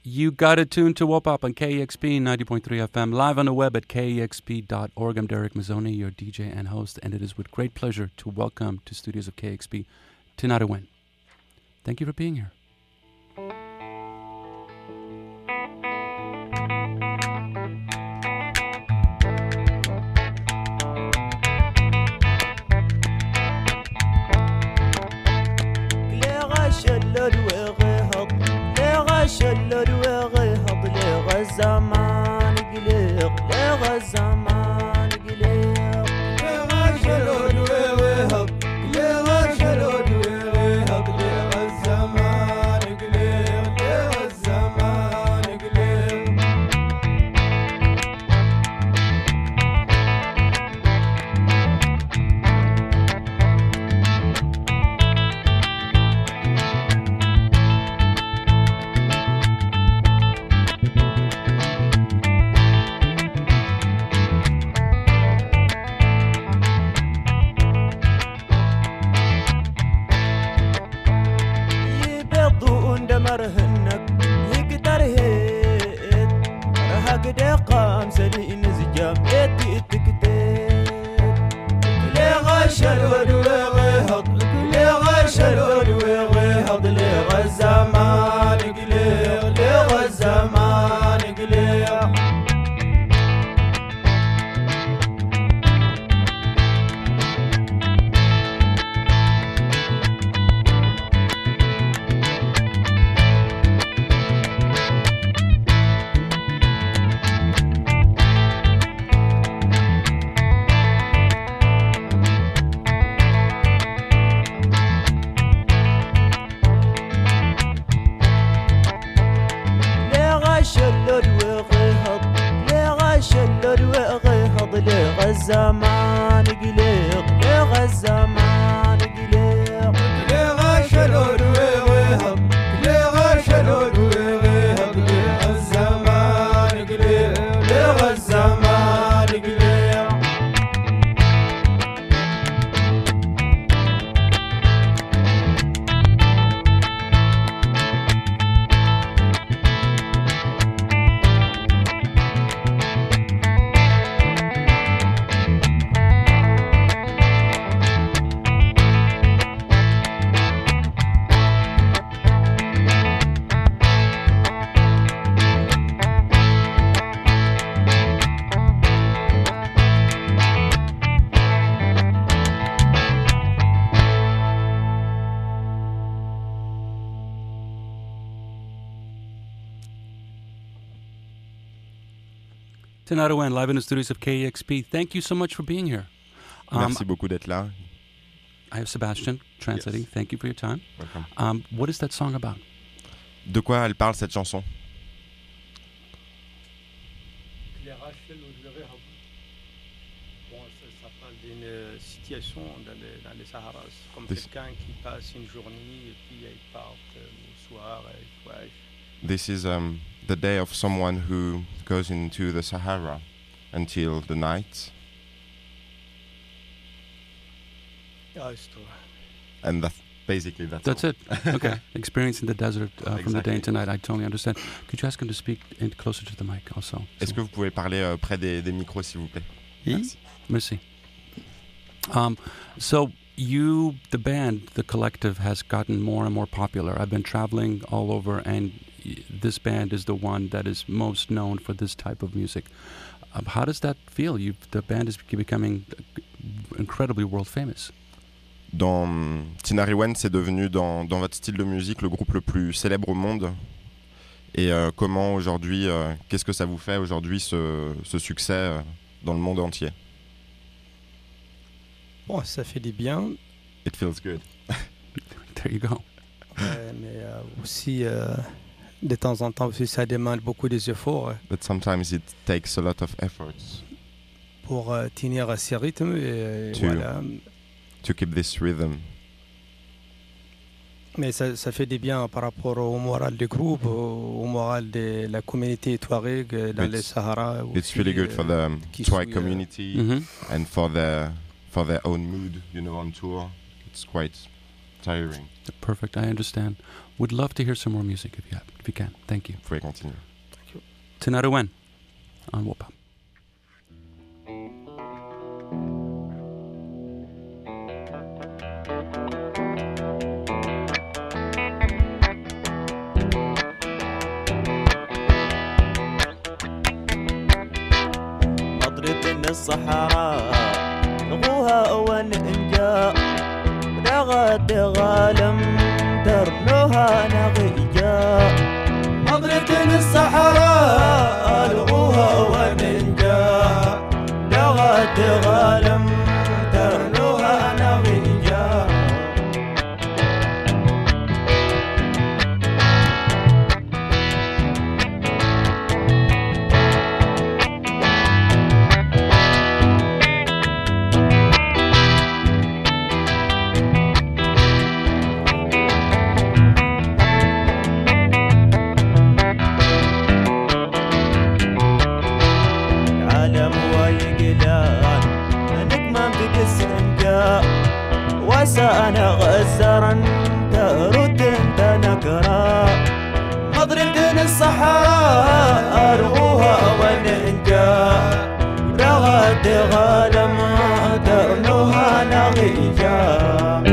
You got it tuned to Wopop on KEXP 90.3 FM, live on the web at kexp.org. I'm Derek Mazzoni, your DJ and host, and it is with great pleasure to welcome to studios of KEXP Tinariwen Wen. Thank you for being here. شلل وغيهض لغ الزمان قليق لغ الزمان قليق لغ شلل وغيهض لغ شلل وغيهض لغ الزمان قليق لغ الزمان قليق مرهنك يقدر هيت رهق دقام سلي نزجام يدي تكتيت لغا شلود وغيهض لغا شلود وغيهض لغا الزمان قليق لغا الزمان قليق لغ الزمان قليق لغ الزمان قليق لغ شلود وغيهض لغ شلود وغيهض لغ الزمان قليق لغ الزمان قليق Tinariwen Wen, live in the studios of KEXP. Thank you so much for being here. Merci beaucoup d'être là. I have Sebastian translating. Yes. Thank you for your time. Welcome. What is that song about? De quoi elle parle cette chanson? Ça parle d'une situation dans les Saharas, comme quelqu'un qui passe une journée et puis il part au soir et il voyage. This is the day of someone who goes into the Sahara until the night. And basically that's all. It. Okay. Experiencing the desert Exactly. From the day and tonight. I totally understand. Could you ask him to speak closer to the mic also? Est-ce que vous pouvez parler près des micros, s'il vous plaît? Merci. Merci. So you, the band, the collective, has gotten more and more popular. I've been traveling all over, and this band is the one that is most known for this type of music. How does that feel? The band is becoming incredibly world famous. Dans Tinariwen, c'est devenu dans votre style de musique le groupe le plus célèbre au monde. Et comment aujourd'hui, qu'est-ce que ça vous fait aujourd'hui ce succès dans le monde entier? Bon, ça fait du bien. It feels good. There you go. Mais aussi, de temps en temps, aussi, ça demande beaucoup d'efforts. But sometimes it takes a lot of efforts. Pour tenir ce rythme. Et voilà. To keep this rhythm. Mais ça fait du bien par rapport au moral du groupe, au moral de la communauté Touareg dans le Sahara. It's really good for the Touareg community and for their own mood, on tour. It's quite tiring. Perfect, I understand. Would love to hear some more music if you have. If you can. Thank you. Vous pouvez continuer. Tinaruwen on Wopap. مضرب الصحراء لغوها وننجا لغد غالم ترنوها نغيجا مضرب الصحراء لغوها وننجا لغد غالم ترنوها نغيجا وسأنا غزرا ترد انت نكرا مضرب الصحراء أرغوها وننجا رغد غالم ترنوها نغيجا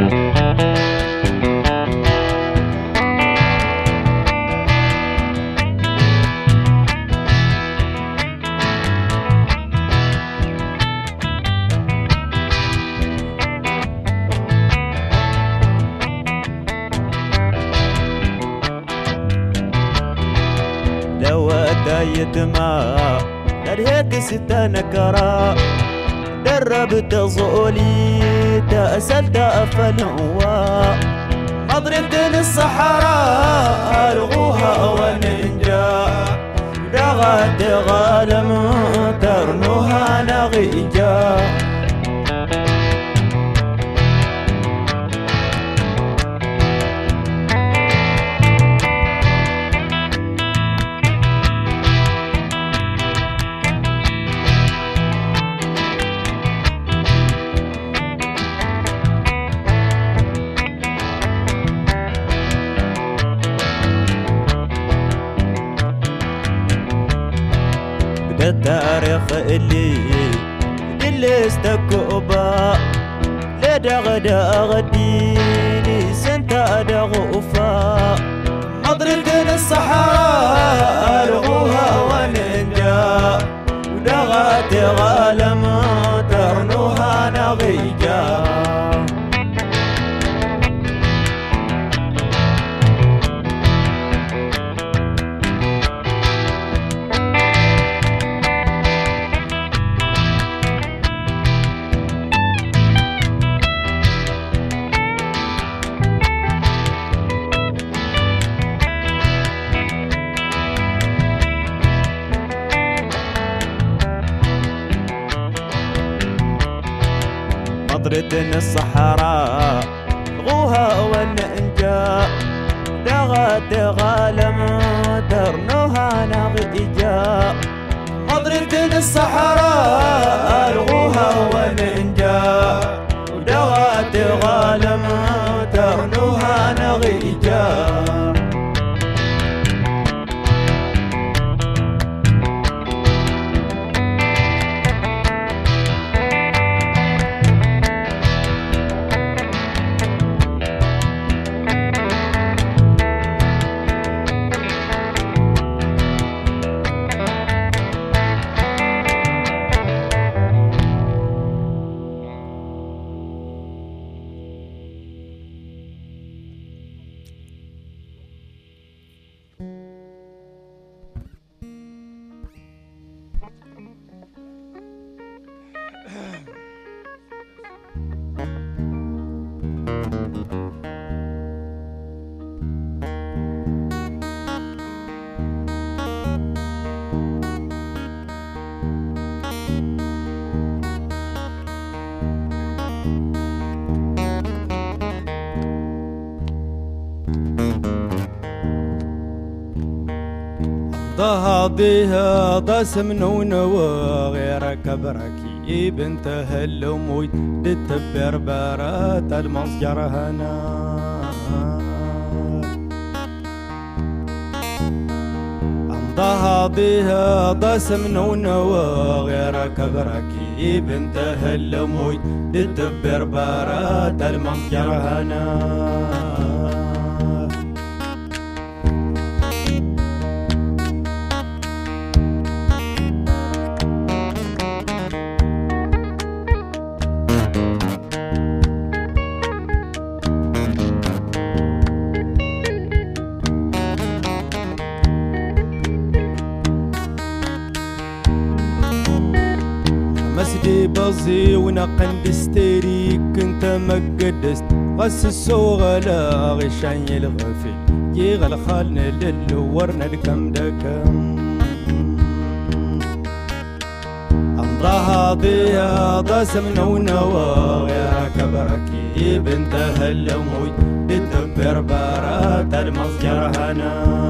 يتما نرهت ستة نكرا دربت ظولي تأسلت أفلوا مضرب الصحراء ألغوها وننجا رغد غالم ترنوها نغيجا التاريخ اللي استكوبا لدغدا غديني سنتا دغوفا مضرب الصحراء ألغوها وننجا ودغت غالم ترنوها نغيجا مضرب الصحراء غوها وننجا دغت غالم ترنوها نغيجا مضرب الصحراء غوها وننجا دغت غالم ترنوها نغيجا ضهضيها ضسمنون وغيرك بركي بنت هالموي لتبر برات المصجر هنا ضاضيها ضاسم نونوا غير كبركي بنت هلموي للدبر بارات المنكر هنا مسدي بزي ونقن دستيري كنت مقدست غس السوغلا غشان الغفل يغل خالنا للورنا الكم دكم الله ضيا ضاسم نونوا غير كبركي بنت هلموي للدبر بارات المصجر هنا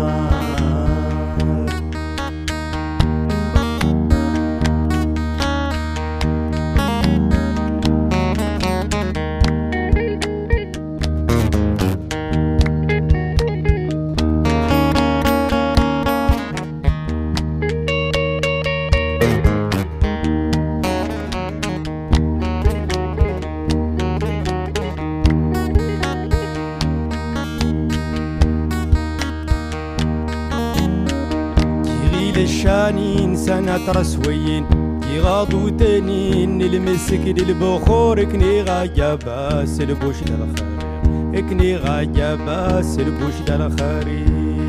الشانين سنة رسويين يغاضوا تانين المسك للبخور كني غايبا سلبوش للخير كني غايبا سلبوش للخير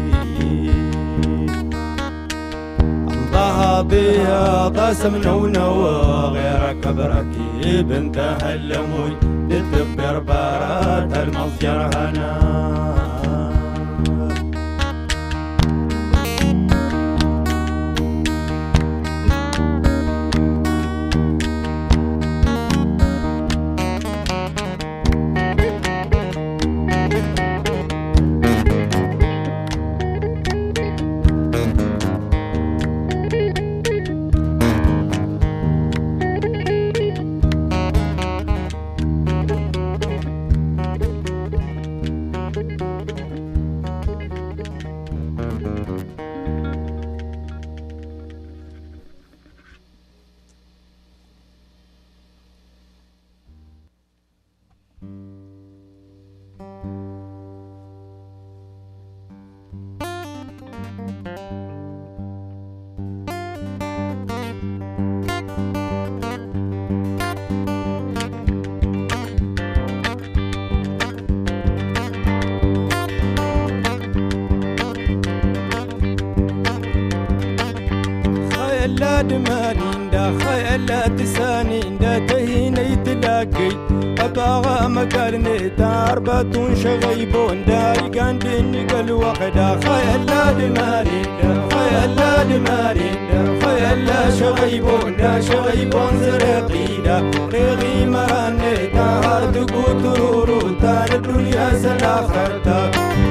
الله بيا ضاسم نونوا غير كبركي بنت هلموي للدبر بارات المصير هنا دمانين دا خيال تسانين دا تهيني تلاقي أباغا مكارني تاربطون شغيبون دا يقان بيني قل وقدا خيال دمانين دا خيال دمانين دا خيال شغيبون دا شغيبون زرقي دا رغي مراني دا هارد قطرورو دا الدنيا سلاخر دا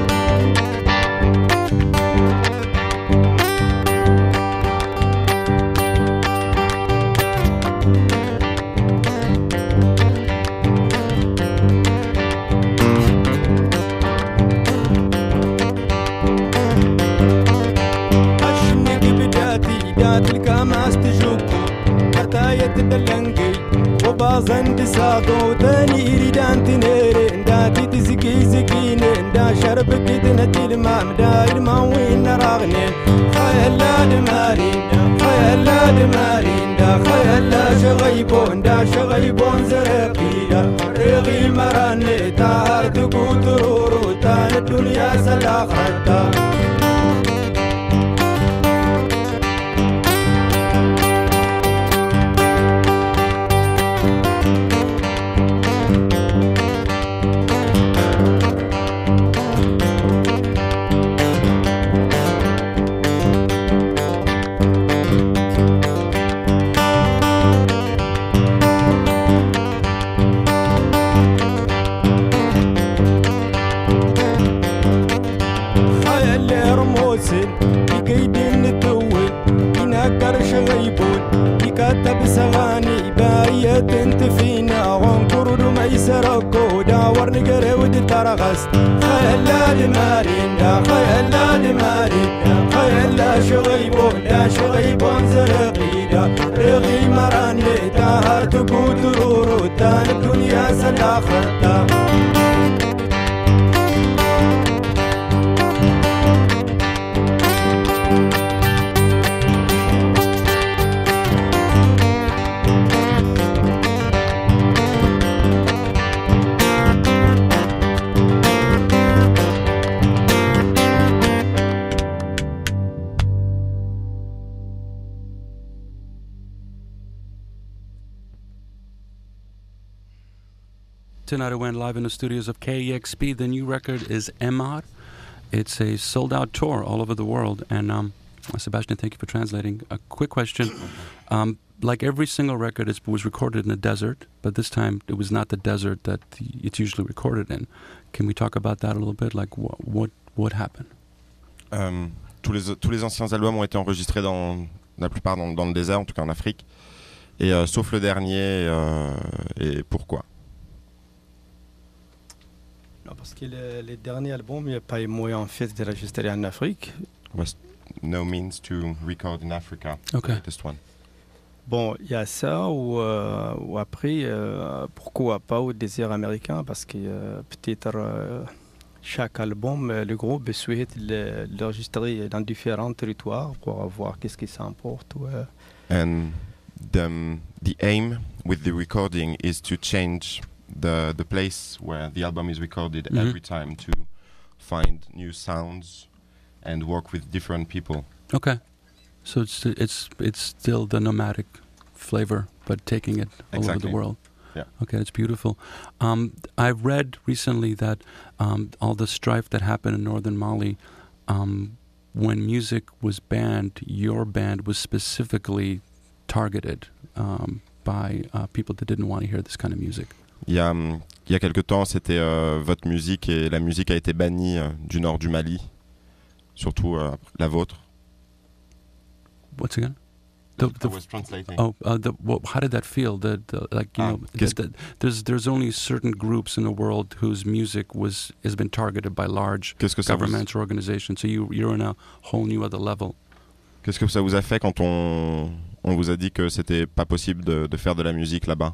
وبازن ساقو تاني ريدان تنيرين داتي تزكي زكينين دا شرب كدنا تلمام داير ما وين راغنين خيال دمارين دا خيال دمارين دا خيال شغيبون دا شغيبون زرقي دا رغي مراني تار تقوت رورو تان الدنيا سلاختا كتب سغاني باية انت فينا وانقرد ما يسرقو داور نقري ود ترغست خيال دمارين دا خيال دمارين دا خيال شغيبون شغيبون زرقيدا رغي مراني تاهر تقود رورو تان الدنيا سلاختا Tonight I went live in the studios of KEXP. The new record is Emar. It's a sold-out tour all over the world. And Sebastian, thank you for translating. A quick question. Like every single record, it was recorded in a desert, but this time it was not the desert that it's usually recorded in. Can we talk about that a little bit? Like what happened? Tous les anciens albums ont été enregistrés la plupart dans le désert, en tout cas en Afrique. Et sauf le dernier. Et pourquoi? Parce que les derniers albums, il n'y a pas eu moyen en fait de enregistrer en Afrique. Was no means to record in Africa. Okay. This one. Bon, il y a ça ou après, pourquoi pas au désert américain? Parce que peut-être chaque album, le groupe souhaite l'enregistrer dans différents territoires pour voir qu'est-ce qui s'importe. And the aim with the recording is to change the place where the album is recorded every time, to find new sounds and work with different people. Okay, so it's still the nomadic flavor, but taking it all over the world. Yeah. Okay, it's beautiful. I've read recently that all the strife that happened in northern Mali, when music was banned, your band was specifically targeted by people that didn't want to hear this kind of music. Il y a quelque temps, c'était votre musique et la musique a été bannie du nord du Mali, surtout la vôtre. What's again? I was translating. How did that feel? There's only certain groups in the world whose music has been targeted by large governments or organizations. So you're on a whole new other level. Qu'est-ce que ça vous a fait quand on vous a dit que c'était pas possible de faire de la musique là-bas?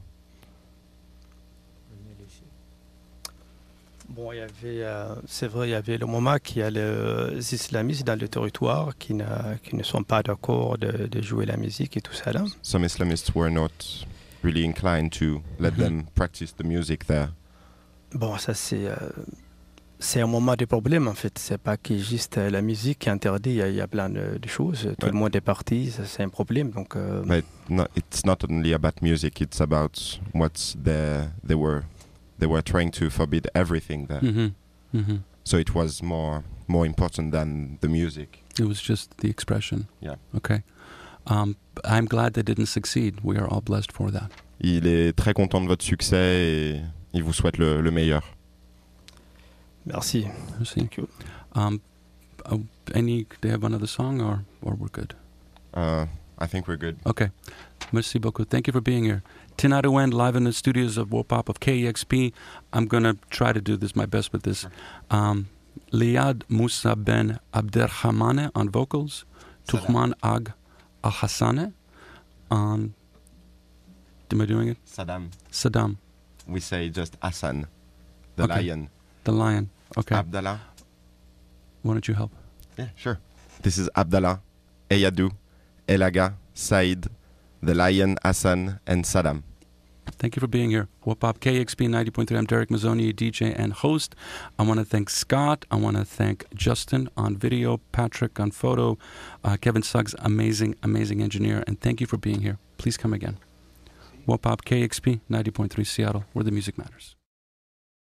Bon, c'est vrai, il y avait le moment qu'il y a les islamistes dans le territoire qui ne sont pas d'accord de jouer la musique et tout ça là. Some Islamists were not really inclined to let them practice the music there. Bon, ça c'est un moment de problème en fait. C'est pas que juste la musique qui est interdite, il y a plein de choses. Tout le monde est parti, c'est un problème. Donc. But it's not only about music. It's about what's there. They were trying to forbid everything there. So it was more important than the music. It was just the expression. Yeah. Okay. I'm glad they didn't succeed. We are all blessed for that. Il est très content de votre succès et il vous souhaite le meilleur. Merci. Thank you. Do you have another song or we're good? I think we're good. Okay. Merci beaucoup. Thank you for being here. Tonight I went live in the studios of Wopop of KEXP. I'm going to try to do my best with this. Liad Musa Ben Abderrahmane on vocals. Tuhman Ag Al-Hassane on... Am I doing it? Saddam. We say just Hassan, the lion. The lion. Okay. Abdallah. Why don't you help? Yeah, sure. This is Abdallah, Eyadou, Elaga, Said, the lion, Hassan, and Saddam. Thank you for being here. Wopop KEXP 90.3. I'm Derek Mazzoni, DJ and host. I want to thank Scott. I want to thank Justin on video, Patrick on photo, Kevin Suggs, amazing engineer. And thank you for being here. Please come again. Wopop KEXP 90.3 Seattle, where the music matters.